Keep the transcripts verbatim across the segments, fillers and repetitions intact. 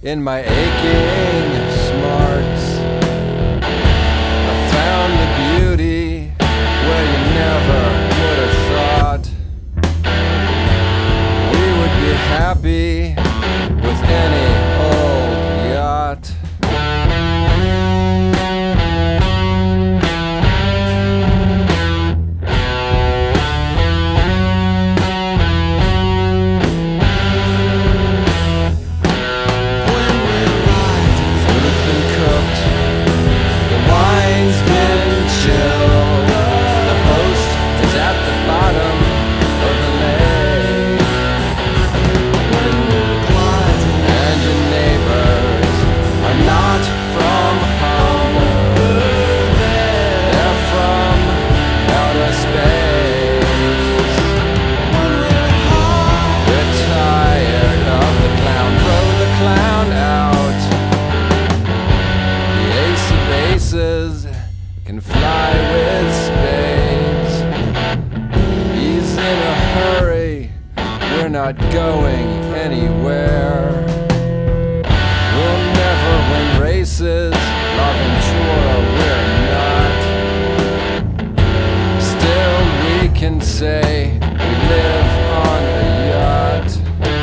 in my aching smarts. I found the beauty where you never would have thought we would be happy with any old yacht. Can fly with spades. He's in a hurry, we're not going anywhere. We'll never win races, L'Aventura we're not. Still we can say we live on a yacht.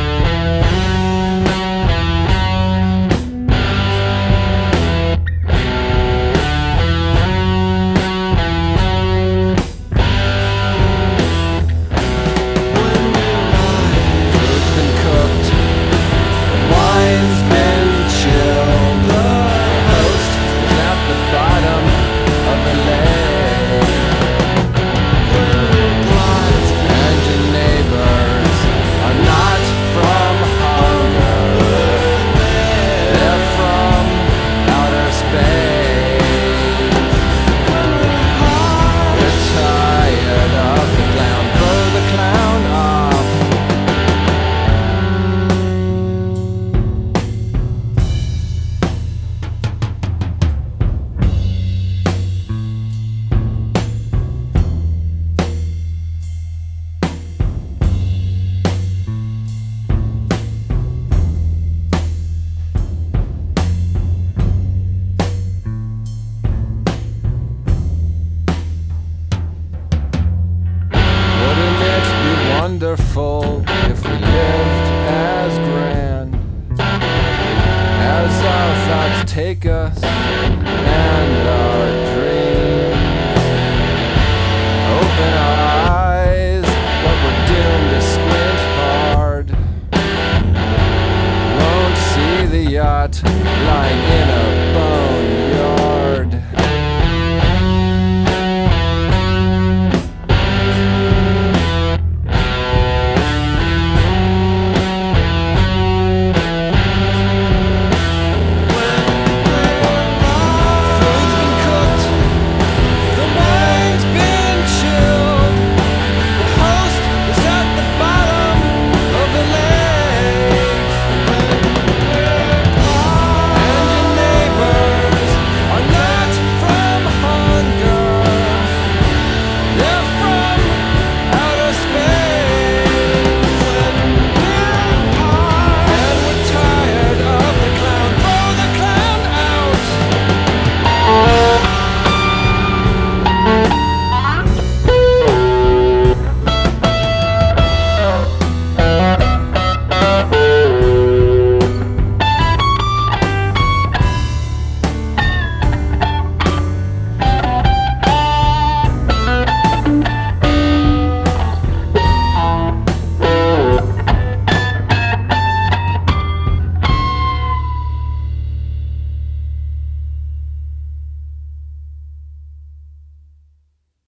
Wonderful if we lived as grand as our thoughts take us.